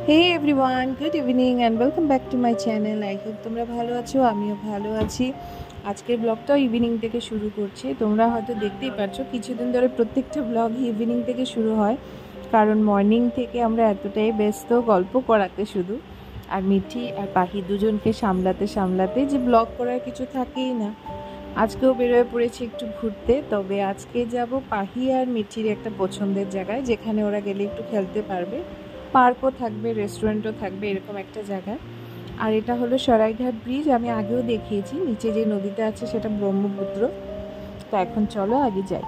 Hey everyone, good evening and welcome back to my channel. I hope তোমরা ভালো আছো, আমিও ভালো আছি। আজকের ব্লগটা ইভিনিং থেকে শুরু করছি। তোমরা হয়তো দেখতেই পাচ্ছ কিছুদিন ধরে প্রত্যেকটা ব্লগ ইভিনিং থেকে শুরু হয়, কারণ মর্নিং থেকে আমরা এতটাই ব্যস্ত গল্প করাতে শুধু, আর মিঠি আর পাখি দুজনকে সামলাতে সামলাতে যে ব্লগ করার কিছু থাকেই না। আজকেও বেরোয় পড়েছি একটু ঘুরতে, তবে আজকে যাব পাখি আর মিঠির একটা পছন্দের জায়গায়, যেখানে ওরা গেলে একটু খেলতে পারবে, পার্কও থাকবে, রেস্টুরেন্টও থাকবে, এরকম একটা জায়গায়। আর এটা হলো সরাইঘাট ব্রিজ। আমি আগেও দেখিয়েছি, নিচে যে নদীটা আছে সেটা ব্রহ্মপুত্র। তো এখন চলো আগে যাই।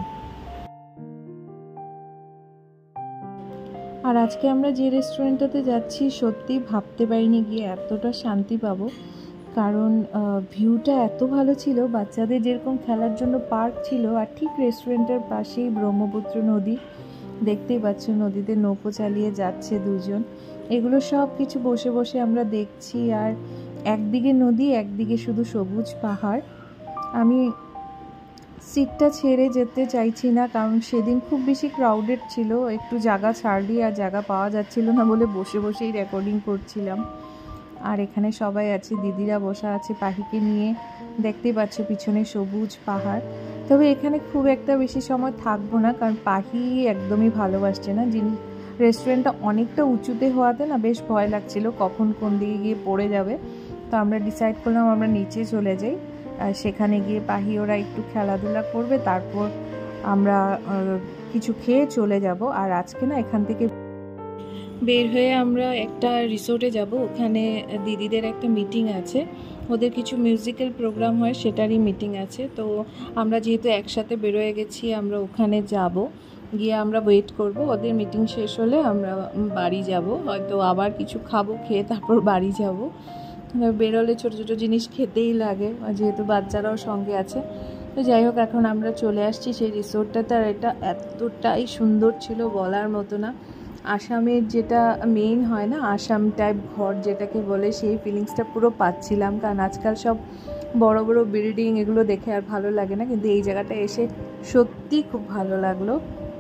আর আজকে আমরা যে রেস্টুরেন্টটাতে যাচ্ছি, সত্যি ভাবতে পারিনি গিয়ে এতটা শান্তি পাবো, কারণ ভিউটা এত ভালো ছিল। বাচ্চাদের যেরকম খেলার জন্য পার্ক ছিল, আর ঠিক রেস্টুরেন্টের পাশেই ব্রহ্মপুত্র নদী। দেখতেই পাচ্ছ নদীতে নৌকো চালিয়ে যাচ্ছে দুজন। এগুলো সব কিছু বসে বসে আমরা দেখছি, আর একদিকে নদী, একদিকে শুধু সবুজ পাহাড়। আমি সিটটা ছেড়ে যেতে চাইছি না, কারণ সেদিন খুব বেশি ক্রাউডেড ছিল, একটু জায়গা ছাড়লি আর জায়গা পাওয়া যাচ্ছিল না বলে বসে বসেই রেকর্ডিং করছিলাম। আর এখানে সবাই আছে, দিদিরা বসা আছে পাখিকে নিয়ে, দেখতেই পাচ্ছ পিছনে সবুজ পাহাড়। তবে এখানে খুব একটা বেশি সময় থাকবো না, কারণ পাখি একদমই ভালোবাসছে না। রেস্টুরেন্টটা অনেকটা উঁচুতে হওয়াতে না বেশ ভয় লাগছিল কখন কোন দিকে গিয়ে পড়ে যাবে। তো আমরা ডিসাইড করলাম আমরা নিচে চলে যাই, সেখানে গিয়ে পাখি ওরা একটু খেলাধুলা করবে, তারপর আমরা কিছু খেয়ে চলে যাব। আর আজকে না এখান থেকে বের হয়ে আমরা একটা রিসোর্টে যাব, ওখানে দিদিদের একটা মিটিং আছে, ওদের কিছু মিউজিক্যাল প্রোগ্রাম হয় সেটারই মিটিং আছে। তো আমরা যেহেতু একসাথে বেরোয় গেছি, আমরা ওখানে যাব, গিয়ে আমরা ওয়েট করব, ওদের মিটিং শেষ হলে আমরা বাড়ি যাব, হয়তো আবার কিছু খাবো, খেয়ে তারপর বাড়ি যাব। বেরোলে ছোটো ছোটো জিনিস খেতেই লাগে, যেহেতু বাচ্চারাও সঙ্গে আছে। তো যাই হোক, এখন আমরা চলে আসছি সেই রিসোর্টটাতে। আর এটা এতটাই সুন্দর ছিল বলার মতো না। আসামের যেটা মেইন হয় না, আসাম টাইপ ঘর যেটাকে বলে, সেই ফিলিংসটা পুরো পাচ্ছিলাম। কারণ আজকাল সব বড় বড় বিল্ডিং, এগুলো দেখে আর ভালো লাগে না, কিন্তু এই জায়গাটা এসে সত্যি খুব ভালো লাগলো।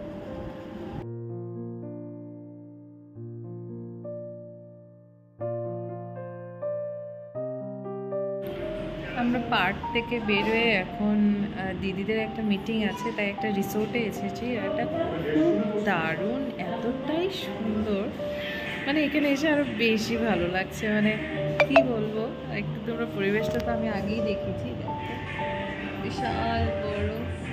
আমরা পার্ক থেকে বেরোয় এখন দিদিদের একটা মিটিং আছে, তাই একটা রিসোর্টে এসেছি। এটা খুব দারুণ, এতটাই সুন্দর, মানে এখানে এসে আরও বেশি ভালো লাগছে। মানে কি বলবো, একটু তোমরা পরিবেশটা তো আমি আগেই দেখেছি, বিশাল বড়।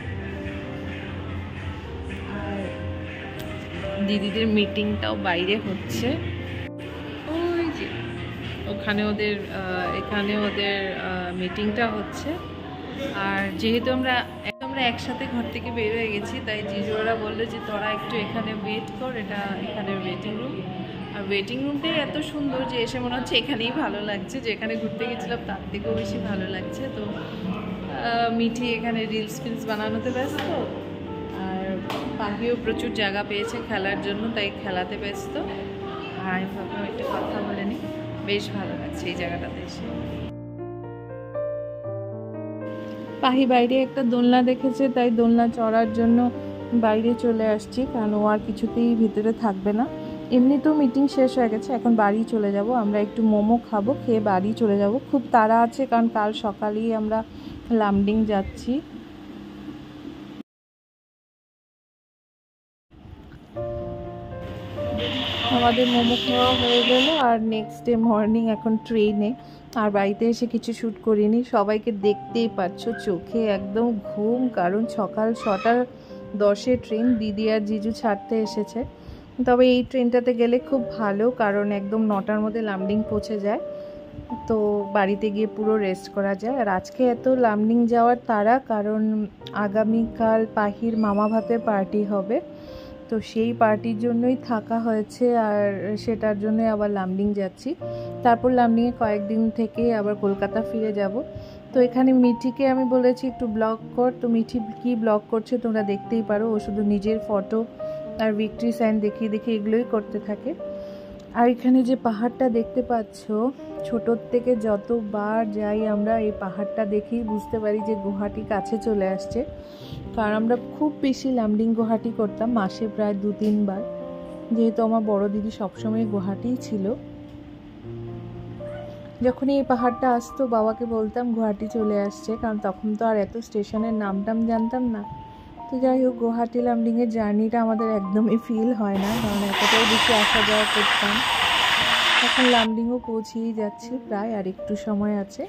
আর দিদিদের মিটিংটাও বাইরে হচ্ছে, ওই যে ওখানে ওদের এখানে ওদের মিটিংটা হচ্ছে। আর যেহেতু আমরা একসাথে ঘর থেকে বের হয়ে গেছি, তাই জিজুরা বললো যে তোরা একটু এখানে ওয়েট কর, এটা এখানে ওয়েটিং রুম। আর ওয়েটিং রুমটাই এত সুন্দর যে এসে মনে হচ্ছে এখানেই ভালো লাগছে, যেখানে ঘুরতে গেছিলাম তার থেকেও বেশি ভালো লাগছে। তো মিঠি এখানে রিলস ফিলস বানানোতে ব্যস্ত, আর পাখিও প্রচুর জায়গা পেয়েছে খেলার জন্য, তাই খেলাতে ব্যস্ত। আর আমি ভাবলাম একটা কথা বলে নিই, বেশ ভালো লাগছে এই জায়গাটাতে এসে। পাখি বাইরে একটা দোলনা দেখেছে, তাই দোলনা চড়ার জন্য বাইরে চলে আসছি, কারণ ও আর কিছুতেই ভিতরে থাকবে না। এমনিতেও মিটিং শেষ হয়ে গেছে, এখন বাড়ি চলে যাব। আমরা একটু মোমো খাবো, খেয়ে বাড়ি চলে যাব। খুব তাড়া আছে, কারণ কাল সকালেই আমরা লামডিং যাচ্ছি। আমাদের মোমো খাওয়া হয়ে গেল, আর নেক্সট ডে মর্নিং এখন ট্রেনে। আর বাড়িতে এসে কিছু শ্যুট করিনি, সবাইকে দেখতেই পাচ্ছ, চোখে একদম ঘুম, কারণ সকাল 6:10 ট্রেন, দিদি আর জিজু ছাড়তে এসেছে। তবে এই ট্রেনটাতে গেলে খুব ভালো, কারণ একদম 9টার মধ্যে লামডিং পৌঁছে যায়, তো বাড়িতে গিয়ে পুরো রেস্ট করা যায়। আর আজকে এত লামডিং যাওয়ার তাড়া, কারণ আগামীকাল পাখির মামা ভাতের পার্টি হবে, তো সেই পার্টির জন্যই থাকা হয়েছে, আর সেটার জন্যই আবার লামডিং যাচ্ছি। তারপর লামডিংয়ে কয়েকদিন থেকে আবার কলকাতা ফিরে যাব। তো এখানে মিঠিকে আমি বলেছি একটু ব্লগ কর, তো মিঠি কি ব্লগ করছে তোমরা দেখতেই পারো। ও শুধু নিজের ফটো আর ভিক্টরি সাইন দেখিয়ে দেখিয়ে এগুলোই করতে থাকে। আর এখানে যে পাহাড়টা দেখতে পাচ্ছ, ছোটোর থেকে যতবার যাই আমরা এই পাহাড়টা দেখেই বুঝতে পারি যে গুয়াহাটি কাছে চলে আসছে, কারণ আমরা খুব বেশি লামডিং গুয়াহাটি করতাম, মাসে প্রায় 2-3 বার। যেহেতু আমার বড় দিদি সবসময় গুয়াহাটিই ছিল। যখন এই পাহাড়টা আসতো বাবাকে বলতাম গুয়াহাটি চলে আসছে, কারণ তখন তো আর এত স্টেশনের নামটাম জানতাম না। তো যাই হোক, গুয়াহাটি লামডিংয়ের জার্নিটা আমাদের একদমই ফিল হয় না, কারণ এতটাই বেশি আসা যাওয়া করতাম। এখন লামডিংও পৌঁছেই যাচ্ছি, প্রায় আর একটু সময় আছে।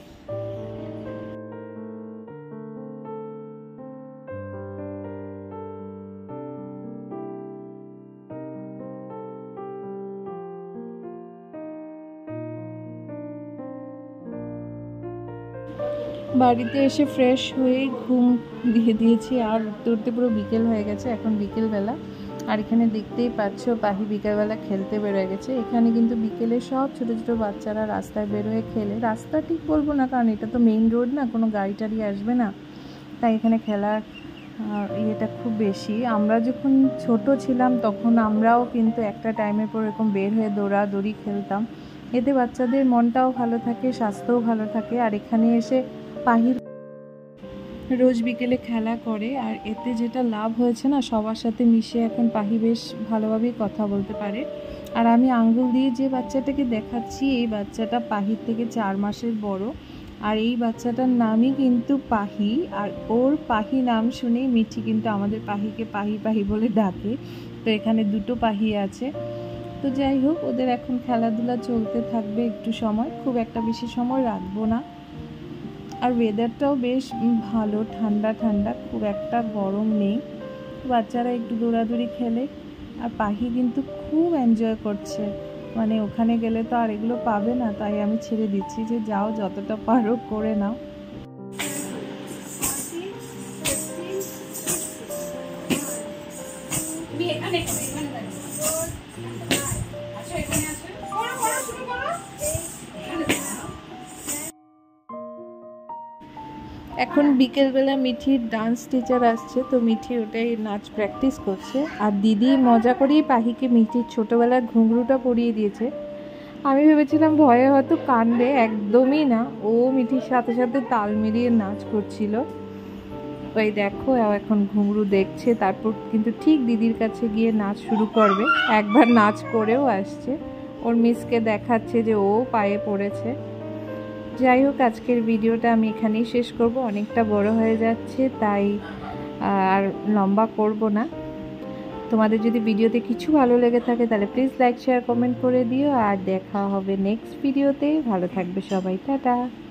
বাড়িতে এসে ফ্রেশ হয়ে ঘুম দিয়ে দিয়েছি, আর উঠতে উঠতে পুরো বিকেল হয়ে গেছে। এখন বিকেলবেলা, আর এখানে দেখতেই পাচ্ছ পাহি বিকেলবেলা খেলতে বেরোয় গেছে। এখানে কিন্তু বিকেলে সব ছোটো ছোটো বাচ্চারা রাস্তায় বেরোয় খেলে। রাস্তা ঠিক বলবো না, কারণ এটা তো মেইন রোড না, কোনো গাড়ি টাড়ি আসবে না, তাই এখানে খেলার ইয়েটা খুব বেশি। আমরা যখন ছোট ছিলাম তখন আমরাও কিন্তু একটা টাইমের পর এরকম বের হয়ে দৌড়াদৌড়ি খেলতাম। এতে বাচ্চাদের মনটাও ভালো থাকে, স্বাস্থ্যও ভালো থাকে। আর এখানে এসে পাহির রোজ বিকেলে খেলা করে, আর এতে যেটা লাভ হয়েছে না, সবার সাথে মিশে এখন পাহি বেশ ভালোভাবেই কথা বলতে পারে। আর আমি আঙ্গুল দিয়ে যে বাচ্চাটাকে দেখাচ্ছি, এই বাচ্চাটা পাহির থেকে 4 মাসের বড়। আর এই বাচ্চাটার নামই কিন্তু পাহি, আর ওর পাহি নাম শুনেই মিঠি কিন্তু আমাদের পাহিকে পাহি পাহি বলে ডাকে। তো এখানে দুটো পাহি আছে। তো যাই হোক, ওদের এখন খেলাধুলা চলতে থাকবে একটু সময়, খুব একটা বেশি সময় রাখবো না। আর ওয়েদারটাও বেশ ভালো, ঠান্ডা ঠান্ডা, খুব একটা গরম নেই। বাচ্চারা একটু দৌড়াদৌড়ি খেলে, আর পাহি কিন্তু খুব এনজয় করছে। মানে ওখানে গেলে তো আর এগুলো পাবে না, তাই আমি ছেড়ে দিচ্ছি যে যাও, যতটা পারো করে নাও। এখন বিকেলবেলা মিঠির ডান্স টিচার আসছে, তো মিঠি ওটাই নাচ প্র্যাকটিস করছে। আর দিদি মজা করেই পাহিকে মিঠির ছোটোবেলার ঘুঙরুটা পরিয়ে দিয়েছে। আমি ভেবেছিলাম ভয়ে হয়তো কাঁদবে, একদমই না, ও মিঠির সাথে সাথে তাল মিলিয়ে নাচ করছিল। ওই দেখো, এখন ঘুঙরু দেখছে, তারপর কিন্তু ঠিক দিদির কাছে গিয়ে নাচ শুরু করবে। একবার নাচ করেও আসছে, ওর মিসকে দেখাচ্ছে যে ও পায়ে পড়েছে। যাই হোক, আজকের ভিডিওটা আমি এখানেই শেষ করব, অনেকটা বড় হয়ে যাচ্ছে, তাই আর লম্বা করব না। তোমাদের যদি ভিডিওতে কিছু ভালো লেগে থাকে তাহলে প্লিজ লাইক শেয়ার কমেন্ট করে দিও, আর দেখা হবে নেক্সট ভিডিওতে। ভালো থাকবে সবাই, টাটা।